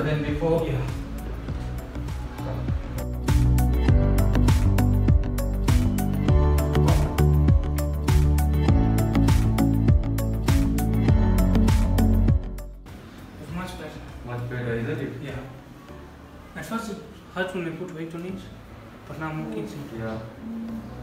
better than before? Yeah. It's much better. Much better, isn't it? Yeah. At first it hurt when I put weight on it, but now I'm okay. Yeah.